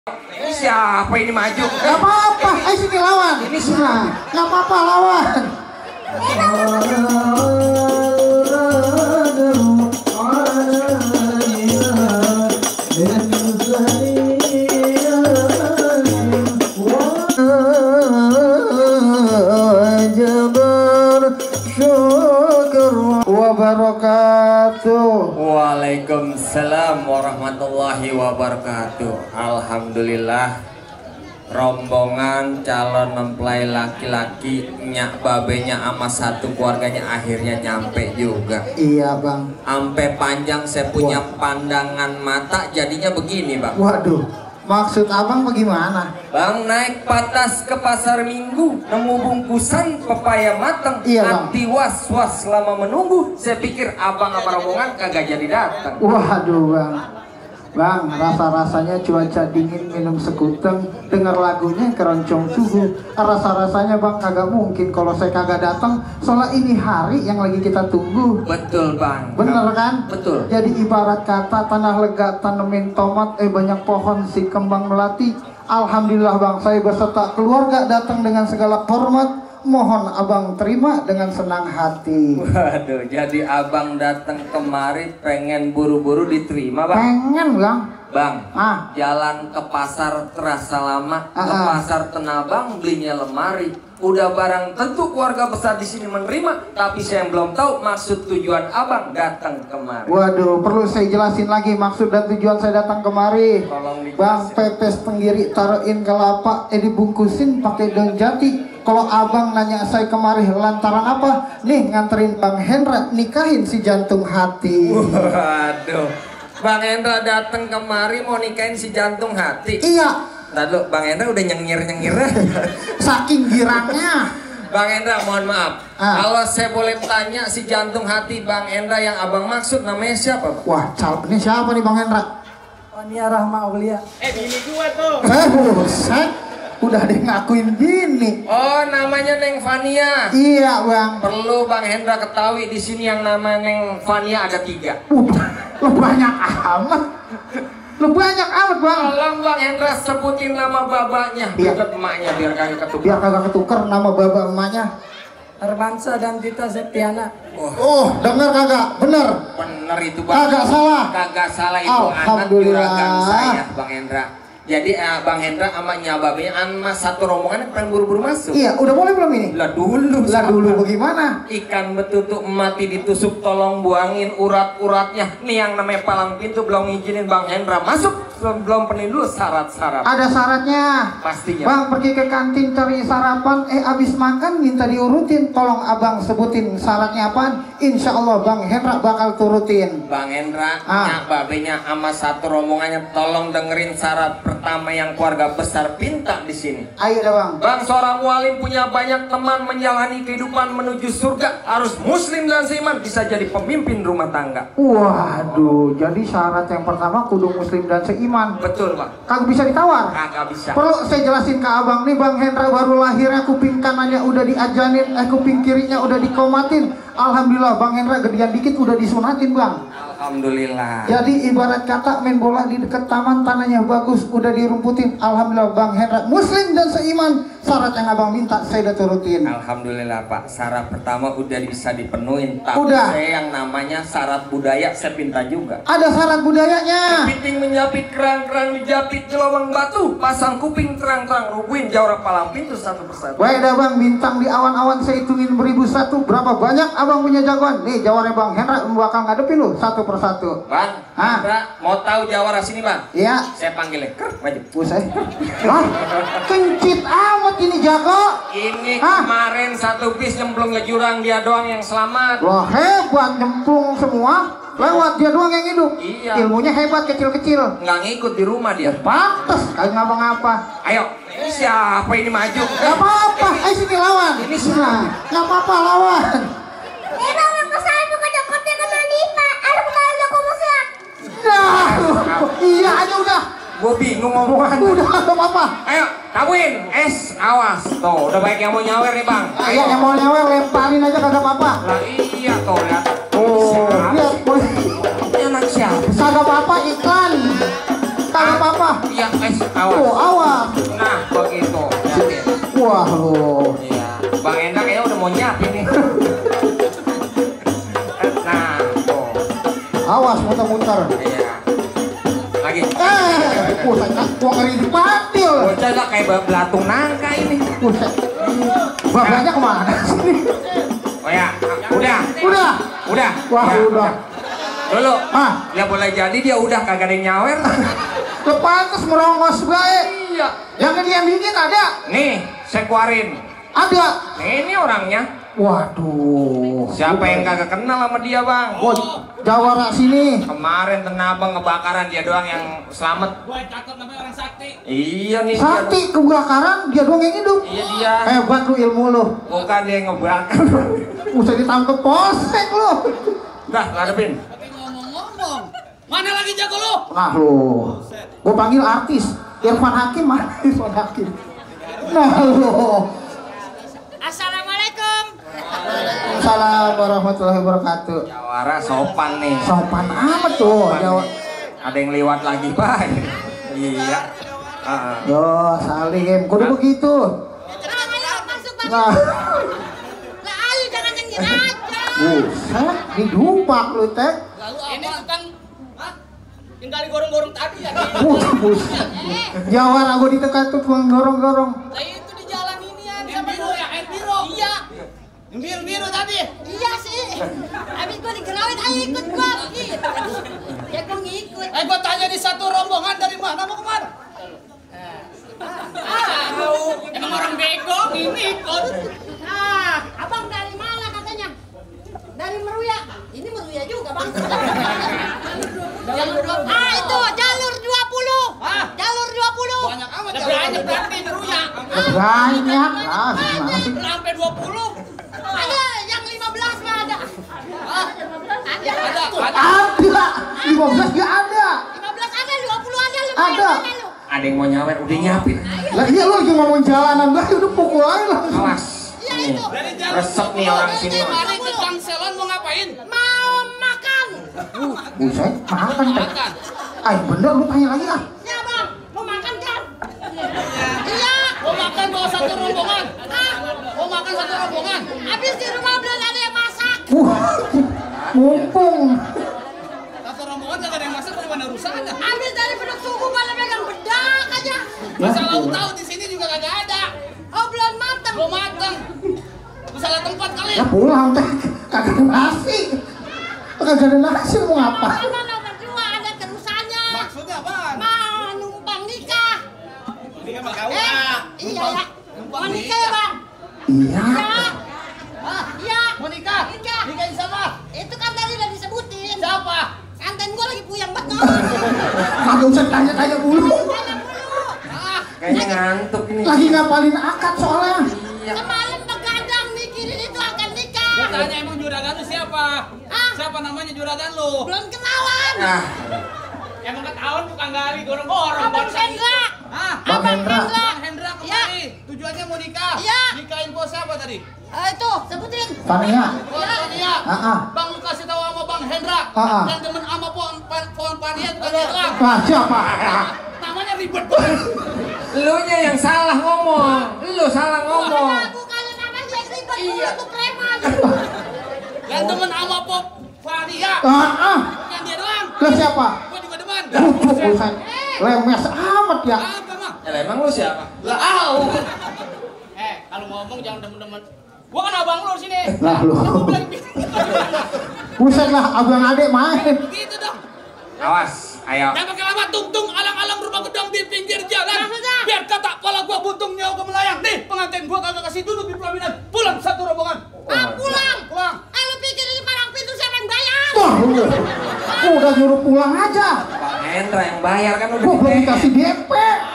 Ini siapa ini maju? Gak apa-apa, ayo sini lawan. Ini siapa? Gak apa-apa lawan. Wabarakatuh. Waalaikumsalam warahmatullahi wabarakatuh. Alhamdulillah, rombongan calon mempelai laki-laki nyak babenya sama satu keluarganya akhirnya nyampe juga. Iya bang. Ampe panjang saya punya pandangan mata jadinya begini bang. Waduh, maksud abang bagaimana? Bang naik patas ke pasar minggu, nemu bungkusan pepaya matang. Iya, Bang. Hati was-was selama menunggu. Saya pikir abang apa rombongan kagak jadi datang. Waduh bang. Bang, rasa-rasanya cuaca dingin minum sekuteng, dengar lagunya keroncong suhu. Rasa-rasanya bang kagak mungkin kalau saya kagak datang. Soalnya ini hari yang lagi kita tunggu. Betul bang. Bener kan? Betul. Jadi ibarat kata tanah lega tanemin tomat, banyak pohon si kembang melati. Alhamdulillah bang, saya beserta keluarga datang dengan segala hormat. Mohon abang terima dengan senang hati. Waduh, jadi abang datang kemari pengen buru-buru diterima bang. Pengen bang. Bang, Ah. jalan ke pasar terasa lama, ke Ah. pasar Tenabang belinya lemari. Udah barang tentu keluarga besar di sini menerima, tapi saya yang belum tahu maksud tujuan abang datang kemari. Waduh, perlu saya jelasin lagi maksud dan tujuan saya datang kemari. Tolong dijelasin. Bang, pepes tenggiri taruhin kelapa, dibungkusin pakai daun jati. Kalau abang nanya saya kemari lantaran apa? Nih nganterin Bang Hendra nikahin si jantung hati. Waduh, Bang Hendra datang kemari mau nikahin si jantung hati. Iya, Lalu Bang Hendra udah nyengir-nyengir. saking girangnya. Bang Hendra mohon maaf, kalau saya boleh tanya si jantung hati Bang Hendra yang abang maksud namanya siapa Bang? Wah, ini siapa nih Bang Hendra? Fania Rahma Aulia. Bini gua tuh. Buset, udah ada yang ngakuin gini. Oh, namanya Neng Fania. Iya bang. Perlu Bang Hendra ketahui di sini yang nama Neng Fania ada 3. Lo banyak amat. Lo banyak amat bang. Tolong Bang Hendra sebutin nama babanya, Iya. bukan emaknya biar kagak ketukar. Biar kagak ketuker nama baba emaknya. Armansa dan Tita Septiana. Oh, denger kagak? Bener. Bener itu Bang. Kagak salah. Kagak salah itu anak Alhamdulillah. juragan saya Bang Hendra. Jadi Bang Hendra sama nyababnya sama satu rombongan pengen buru-buru masuk. Iya, udah boleh belum ini? Lah dulu. Lah dulu bagaimana? Ikan betutu mati ditusuk tolong buangin urat-uratnya. Nih yang namanya palang pintu belum ngizinin Bang Hendra masuk. Belum penuhi dulu syarat-syarat. Ada syaratnya. Pastinya. Bang pergi ke kantin cari sarapan, abis makan minta diurutin. Tolong abang sebutin syaratnya apaan? Insya Allah Bang Hendra bakal turutin. Bang Hendra, nyak babenya sama satu rombongannya tolong dengerin syarat pertama yang keluarga besar pinta di sini. Ayo dah bang. Bang, seorang mualim punya banyak teman menjalani kehidupan menuju surga, harus muslim dan seiman, bisa jadi pemimpin rumah tangga. Waduh, jadi syarat yang pertama kudu muslim dan seiman. Betul Bang. Kagak bisa ditawar. Kagak bisa. Perlu saya jelasin ke abang nih, Bang Hendra baru lahirnya kuping kanannya udah diajanin, kuping kirinya udah dikomatin. Alhamdulillah Bang Hendra gedean dikit udah disunatin Bang. Alhamdulillah. Jadi ibarat kata main bola di dekat taman, tanahnya bagus, udah dirumputin. Alhamdulillah Bang Hendra muslim dan seiman. Syarat yang abang minta saya udah turutin. Alhamdulillah Pak, syarat pertama udah bisa dipenuhin. Tapi Udah. saya yang namanya syarat budaya saya pinta juga. Ada syarat budayanya. Kepiting menjapit kerang-kerang dijapit di lubang batu, pasang kuping terang-terang, rubuhin jaurak palang pintu satu persatu. Baik dah Bang, bintang di awan-awan saya hitungin 1001. Berapa banyak abang punya jagoan? Nih jawabannya Bang Hendra bakal ngadepin lu satu persatu. Bang, Hendra, mau tahu jawara sini Bang? Iya. Saya panggilnya, maju. Buset. Hah? Kencit amat ini jago. Ini Hah? kemarin satu bis nyemplung ke jurang, dia doang yang selamat. Wah hebat, nyemplung semua. Lewat dia doang yang hidup. Iya. Ilmunya hebat, kecil-kecil. Nggak ngikut di rumah dia. Pantes, kagak ngapa-ngapa. Ayo, ini siapa ini maju? Gak apa-apa, ayo sini lawan. Ini siapa? Gak apa-apa lawan. Nah, iya aja udah. Gue bingung ngomongan. Udah gak apa-apa. Ayo, kawin, awas. Tuh, udah baik yang mau nyawer nih Bang. Ayo yang mau nyawer lemparin aja kagak apa-apa. Lah iya tuh, lihat. Oh, lihat boy. Ini anak siapa? Kagak apa-apa iklan. Kagak apa-apa. Iya, awas. Oh, awas. Nah, begitu. Yakin. Wah lo. Iya. Bang Enda kayaknya udah mau nyiapin nih. Nah, tuh. Awas muter-muter. Iya. Lagi. Buset, gua ngeri di patil. Bocah gak kayak belatung nangka ini. Buset. Babanya kemana sih? Oh ya, udah. Udah. Wah, Ya, udah. Dulu. Ah, Ya boleh jadi dia udah kagak ada yang nyawer. lepas merongos baik. Iya. Yang diam dingin ada? Nih, saya keluarin. Ada. Nih, ini orangnya. Waduh. Siapa yang kagak kenal sama dia, Bang? Oh, Jawara sini. Kemarin Tenabang kebakaran, dia doang yang selamat. Gue cakep namanya orang sakti. Iya nih Sakti kebakaran, dia doang yang hidup. Iya dia. Hebat lu ilmu lu. Bukan dia yang ngebakar. Usah ditangkap polsek lu. Dah, ngadepin. Tapi ngomong-ngomong, mana lagi jago lu? Nah lu, gua panggil artis Irfan Hakim mana Irfan Hakim. Nah lu. Assalamualaikum. Assalamualaikum warahmatullahi wabarakatuh. Jawara sopan nih. Sopan amat tuh. Jawa. Ada yang lewat lagi, Pak. Iya. Yo, salim. Kudu begitu. Ayo masuk bang. Nah, Lah ayo jangan nyengir aja. buset, didupak lu teh. Lalu ini tukang, hah? Tinggal gorong-gorong tadi ya. Buset. Jawara gua ditekan tuh tukang dorong-dorong. Lah itu di jalan inian sama biru ya, air biru. Iya. Yang biru-biru tadi. Iya sih. Habis gua digerawin ayo ikut gua. Gitu. Ya gua ngikut. Gua tanya di satu rombongan dari mana mau kemana? Emang orang bego ini ikut. Ah, abang dari mana katanya? Dari Meruya. Ini Meruya juga bang. Itu jalur 20. Hah? Jalur 20. Banyak amat. Banyak berarti beruya. Banyak. Ah, gimana sih? Sampai 20. Ada yang 15 mah ada. Ada. Ada. 15 gak ada. 15 ada, 20 ada lu. Ada. Mana lu? Ada yang mau nyawer, udah nyiapin. Lah iya lu lagi ngomong jalanan dah udah pukul aja lah. Awas. Iya Nih. itu. Resep nih orang sini. Kemarin ke Bangselon mau ngapain? Mau makan. Buset, makan teh. Makan. Ay bener lu tanya lagi ah. Ya bang, mau makan kan? Iya. Mau makan bawa satu rombongan. Ah, Mau makan satu rombongan. habis di rumah belum ada yang masak. Mumpung. Satu rombongan gak ada yang masak bagaimana rusaknya. Habis dari penduduk suku pada pegang bedak aja. Masalah tahu di sini juga kagak ada. Oh belum matang. Belum matang. Lu salah tempat kali. Ya pulang teh. Kagak ada nasi. Kagak ada nasi mau ngapa? Mana berdua ada terusannya. Maksudnya apaan? Mau numpang nikah. Ini kan kawah. Iya ya. Mau nikah ya bang? Iya. Ya. Iya. Mau nikah? Nikah. Nikahin sama? Itu kan tadi udah disebutin. Siapa? Kanten gua lagi puyang banget. Kagak usah tanya-tanya dulu. Tanya dulu. Kayaknya ngantuk ini. Lagi ngapalin akad soalnya. Semalam begadang mikirin itu akan nikah. Gua tanya emang juragan lu siapa? Hah? Siapa namanya juragan lu? Belum kenalan. Nah, Emang ketahuan tukang gali gorong-gorong. Abang Hendra. Hah? Bang Abang Hendra. Hendra. Bang Hendra kemari. Tujuannya mau nikah. Iya. Nikahin bos siapa tadi? Itu sebutin. Fania. Bos Pania. Ah. Bang lu kasih tahu sama Bang Hendra. Ah. Yang demen sama pohon Pania tukang hilang. Wah siapa? Namanya ribet banget. lu nya yang salah ngomong. Lu salah ngomong. Bukan namanya yang ribet dulu tuh preman. Yang demen sama pohon Pania. Yang dia doang. Lah siapa? Gua juga demen. Buset. Lemes amat ya. Apa mah? Ya, emang lu siapa? Lah, au. Kalau ngomong jangan demen-demen. Gua kan abang lu sini. Lah lu. Gua bilang Buset lah abang adek main. begitu dong. Awas, ayo. Jangan pakai lama tung-tung alang-alang rumah gedang di pinggir jalan. Maksudnya? Biar kata kepala gua buntung nyawa gua melayang. Nih, pengantin gua kagak kasih duduk di pelaminan. Pulang satu rombongan. Pulang. Pulang. Lu pikir ini palang pintu siapa yang bayar? Wah lu. Udah nyuruh pulang aja. Bang Hendra yang bayar kan udah Gua belum gede. dikasih DP.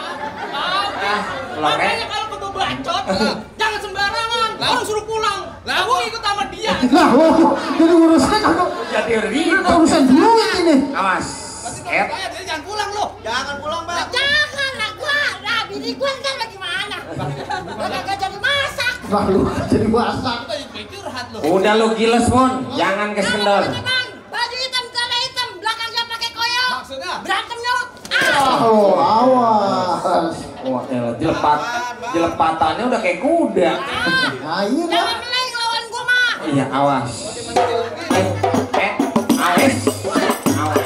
Makanya kalau ketemu bacot, jangan sembarangan. Lalu suruh pulang. Lah gua ikut sama dia. Lah lu. Jadi urusan kagak. Jadi ribet. Urusan duit ini. Awas. Bayar, jadi jangan pulang lu. Jangan pulang, Bang. Jangan lah gua. Nah, bini gua kan lagi mana? Gua kagak jadi masak. Lah lu jadi masak. Kita jadi curhat lu. Udah lu giles, Mon. Jangan kendor. Bang, baju hitam, celana hitam, belakangnya pakai koyo. Maksudnya? Berantem yuk. Awas. Wah, jelepatannya udah kayak kuda. Nah, iya. Jangan meleng lawan gua mah. Iya, awas. Awas. Awas.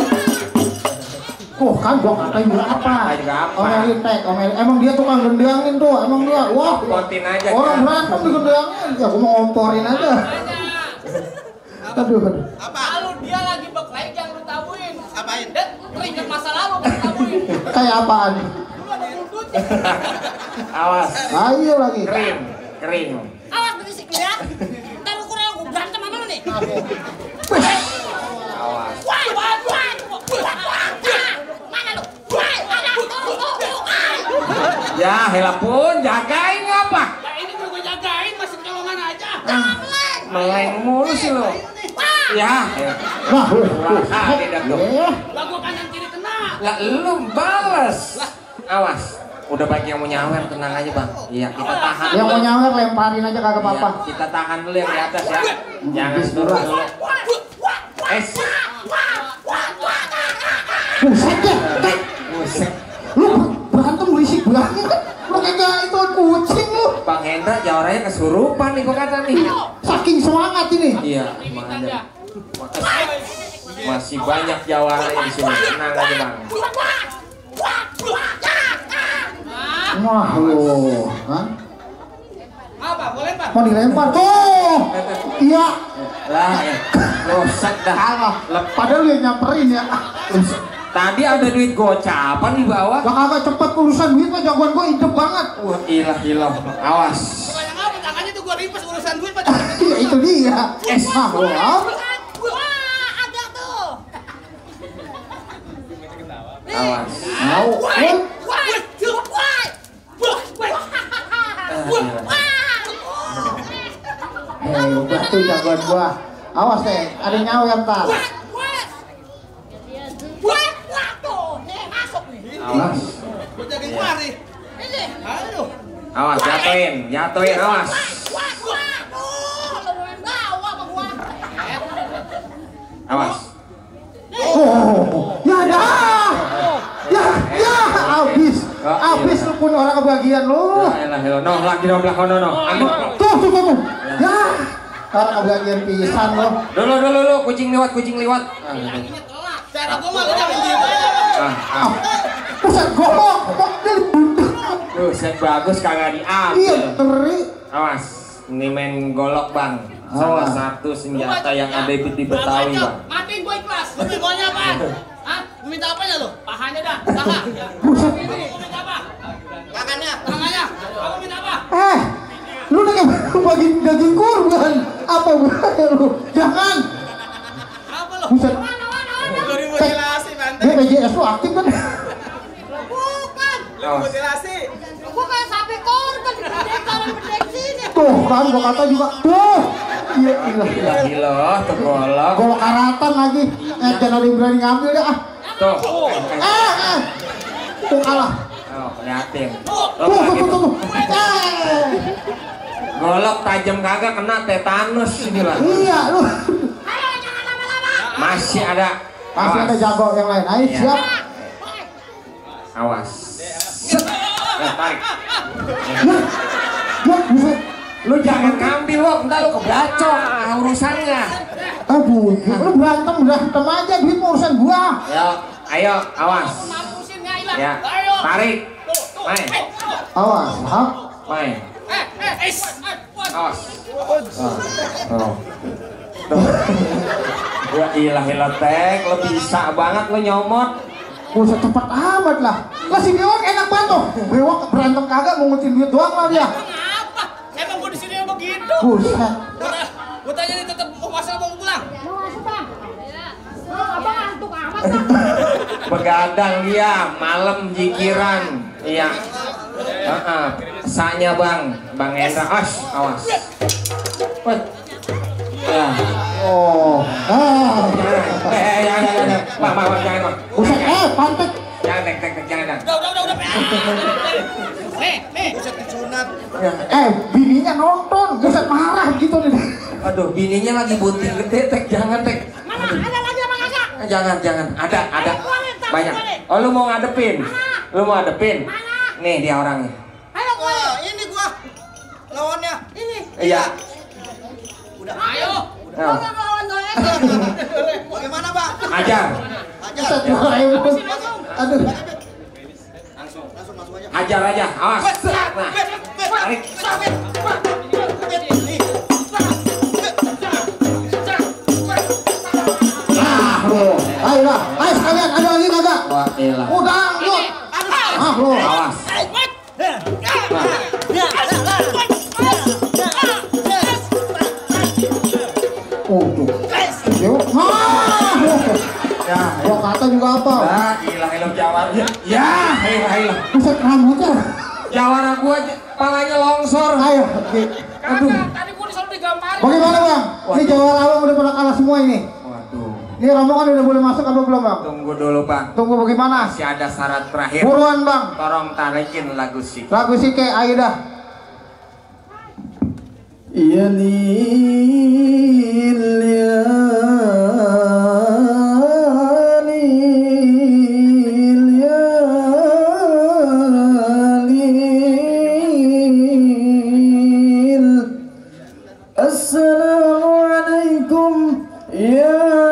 Kan gua ngatain juga apa? Juga apa? Omelin tek, omelin. Emang dia tukang gendangin tuh, emang dia. Wah, Kontin aja. orang berantem digendangin. Ya gua mau ngomporin aja. Aduh. Kalau dia lagi berkelahi jangan lu tabuin. Apain? Dan teringat masa lalu lu tabuin. Kayak apaan? Lu ada buntut. Awas. Ayo lagi. Kering. Awas berisik lu ya. Ntar lu kurang gua berantem sama lu nih. Awas. Mana lu? Ada tuh. Ya, hela pun jagain apa? Ya ini gua jagain masih colongan aja. Meleng mulu sih lo. Ya. Nah, Tidak tuh. Lah gua kanan kiri kena. Lah lu balas. Awas. Udah baik yang mau nyawer, tenang aja bang. Iya, kita tahan. yang mau nyawer lemparin aja kagak apa-apa. Iya, kita tahan dulu yang di atas ya. Jangan turun dulu. Buset ya. Buset. Lu berantem berisik banget. Lu kayak itu kucing lu. Bang Hendra jawarannya kesurupan nih gua kata nih. Saking semangat ini. Iya, makanya. Masih banyak jawarannya di sini. Tenang aja bang. Wah lu, hah? Apa? Mau lempar? Mau dilempar tuh. Iya. Lah, rusak dah. Salah. Padahal dia nyamperin ya. Tadi ada duit gocapan di bawah. Lah kagak cepet urusan duit mah jagoan gua hidup banget. Wah, ilah. Awas. Banyak apa? Tangannya tuh gua rimpas urusan duit pada. Iya itu dia. Nah, wow. Wah, ada tuh. Awas. Mau. Udah tuh jagoan gua. Awas deh, ada nyawer ntar. Awas. Gua jagain gua nih. Aduh. Awas, jatuhin, awas. Awas. Oh, ya dah. Ya, habis. Habis lu pun orang kebagian lu. Elah, no, lagi no, ambil. Tuh. Ya, orang kebagian pisan lu. Dulu, kucing lewat. Cara gua mah lu jangan diem aja. Buset golok, kok dia dibunduk. Buset bagus kagak Iya, diambil. ngeri. Awas, ini main golok bang. Salah Awas. satu senjata yang ada di Betawi bang. Matiin gua ikhlas. Lu maunya apaan? Hah? Lu minta apanya lu? Pahanya dah. Paha. Buset. Lu minta apa? Tangannya. Aku minta apa? Lu udah kayak bagiin daging kurban. Apa bahaya lu? Jangan. Apa lu? Buset. Dari mutilasi, Bante. Dia PJS lu aktif kan? Bukan. Awas. Mutilasi. Gua kayak sapi korban berdek sini. Tuh kan gua kata juga. Tuh. Iya. Gila, tuh golok. Golok karatan lagi. Jangan ada yang berani ngambil dah. Tuh. Tuh kalah. Oh, liatin. Tuh. Golok tajam kagak kena tetanus ini lah. Iya lu. Ayo jangan lama-lama. Masih ada. Masih ada jago yang lain. Ayo Iya. siap. Awas. Set. Tarik. Ya, buset. Lu jangan ngambil lo, entar lu kebacok urusannya. Aduh, lu berantem aja, duit mau urusan gua. Ayo, awas. Mampusin ya ilah. Ya, Ayo. tarik. Main. Awas, hap. Main. Awas. Oh. Gua ilah tek, lo bisa banget lo nyomot. Buset cepet amat lah. Lah si Bewok enak banget tuh. Bewok berantem kagak ngutin duit doang lah dia. Kenapa? Emang gua di sini yang begitu. Buset. Gua tanya nih tetep mau pasal mau pulang. Mau masuk bang? Abang ngantuk amat bang. Begadang dia, malam jikiran. Iya. Sanya bang Hendra. Awas. Wih. Ya. Oh. Jangan. Bang, jangan bang. Buset, pantek. Jangan, jangan. Udah. Nih. Buset disunat. Bininya nonton. Buset marah gitu nih. Aduh, bininya lagi bunting gede, tek. Jangan, tek. Mana? Ada lagi apa kagak? Jangan. Ada. Keluarin Banyak. Oh lu mau ngadepin? Lu mau ngadepin? Nih dia orangnya. Ayo gua. Ini gua lawannya. Ini. Iya. Udah. Ayo. Nah, Gua lawan doang. Bagaimana, Bang? ajar. Ustaz Muhammad. Aduh. Langsung masuk aja. Ajar aja. Awas. Nah, tarik. Ayo lah, ayo sekalian, ada lagi kagak? Wah, elah. Udah, yuk. Lo. Awas. Tuh. Yuk. Ya, Gua kata juga apa? lah, ilah ilah jawarnya. Ya, ilah. Buset rambutnya. Jawara gua palanya longsor. Ayo. Aduh. Tadi gua disuruh digambarin. Bagaimana bang? Ini jawara abang udah pada kalah semua ini. Waduh. Ini rombongan udah boleh masuk apa belum bang? Tunggu dulu, Bang. Tunggu bagaimana? Masih ada syarat terakhir. Buruan bang. Tolong tarikin lagu sih. Lagu Sike, ayo dah. Ya lil ya lil ya lil. Assalamualaikum ya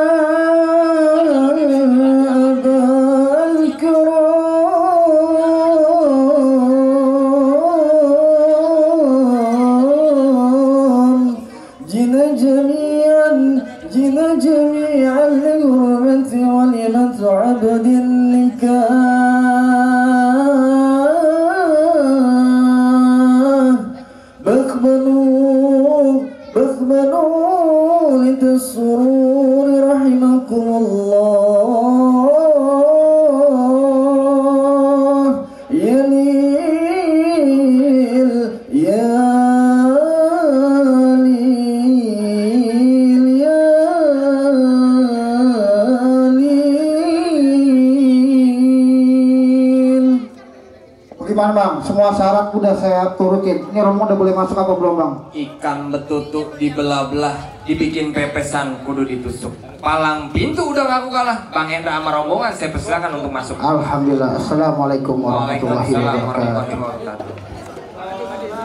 جئنا جميعا للغربة وليلة عبد النكاح باقبلوا للسرور رحمكم الله يا ليل يا Gimana bang? Semua syarat udah saya turutin. Ini rombongan udah boleh masuk apa belum bang? Ikan betutuk dibelah-belah, dibikin pepesan, kudu ditusuk. Palang pintu udah ngaku kalah. Bang Hendra sama rombongan saya persilakan untuk masuk. Alhamdulillah. Assalamualaikum warahmatullahi Waalaikumsalam wabarakatuh. warahmatullahi wabarakatuh.